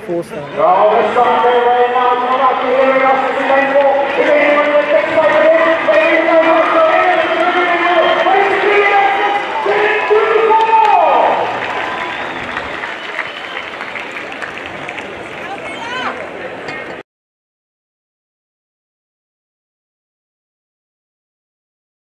4 star. Oh, the Sunday right now, come back to hearing us as we make more.